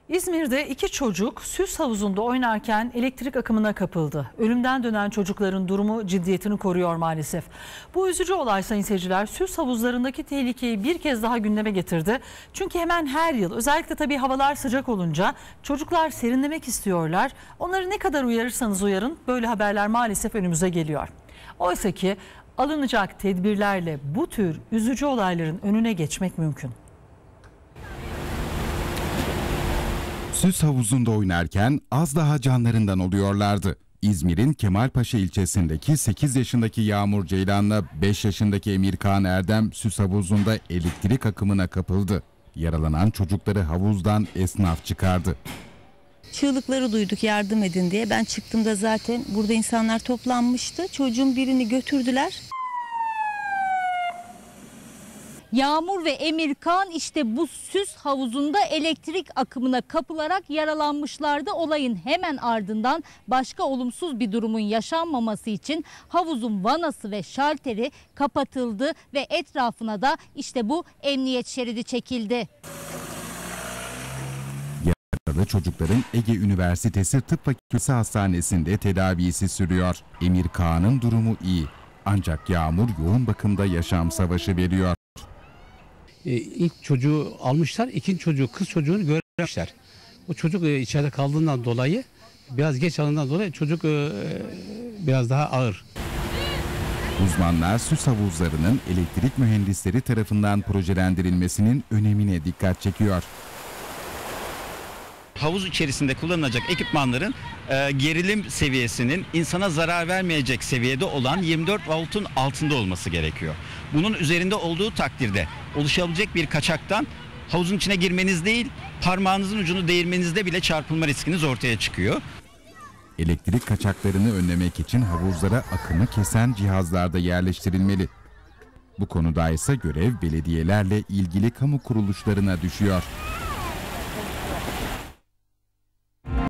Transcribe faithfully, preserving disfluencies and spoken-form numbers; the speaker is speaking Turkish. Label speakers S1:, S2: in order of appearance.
S1: İzmir'de iki çocuk süs havuzunda oynarken elektrik akımına kapıldı. Ölümden dönen çocukların durumu ciddiyetini koruyor maalesef. Bu üzücü olay sayın seyirciler süs havuzlarındaki tehlikeyi bir kez daha gündeme getirdi. Çünkü hemen her yıl özellikle tabii havalar sıcak olunca çocuklar serinlemek istiyorlar. Onları ne kadar uyarırsanız uyarın böyle haberler maalesef önümüze geliyor. Oysa ki alınacak tedbirlerle bu tür üzücü olayların önüne geçmek mümkün.
S2: Süs havuzunda oynarken az daha canlarından oluyorlardı. İzmir'in Kemalpaşa ilçesindeki sekiz yaşındaki Yağmur Ceylan'la beş yaşındaki Emirkan Erdem süs havuzunda elektrik akımına kapıldı. Yaralanan çocukları havuzdan esnaf çıkardı.
S3: Çığlıkları duyduk yardım edin diye. Ben çıktığımda zaten burada insanlar toplanmıştı. Çocuğun birini götürdüler.
S4: Yağmur ve Emirkan işte bu süs havuzunda elektrik akımına kapılarak yaralanmışlardı. Olayın hemen ardından başka olumsuz bir durumun yaşanmaması için havuzun vanası ve şalteri kapatıldı ve etrafına da işte bu emniyet şeridi çekildi.
S2: Yaralı çocukların Ege Üniversitesi Tıp Fakültesi Hastanesi'nde tedavisi sürüyor. Emirkan'ın durumu iyi. Ancak Yağmur yoğun bakımda yaşam savaşı veriyor.
S5: E, ilk çocuğu almışlar, ikinci çocuğu, kız çocuğunu görmemişler. O çocuk e, içeride kaldığından dolayı, biraz geç alındığından dolayı çocuk e, biraz daha ağır.
S2: Uzmanlar süs havuzlarının elektrik mühendisleri tarafından projelendirilmesinin önemine dikkat çekiyor.
S6: Havuz içerisinde kullanılacak ekipmanların e, gerilim seviyesinin insana zarar vermeyecek seviyede olan yirmi dört voltun altında olması gerekiyor. Bunun üzerinde olduğu takdirde oluşabilecek bir kaçaktan havuzun içine girmeniz değil, parmağınızın ucunu değirmenizde bile çarpılma riskiniz ortaya çıkıyor.
S2: Elektrik kaçaklarını önlemek için havuzlara akımı kesen cihazlar da yerleştirilmeli. Bu konuda ise görev belediyelerle ilgili kamu kuruluşlarına düşüyor.